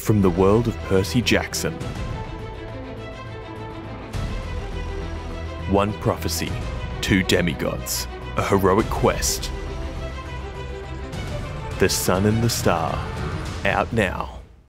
from the world of Percy Jackson. One prophecy, two demigods, a heroic quest. The Sun and the Star, out now.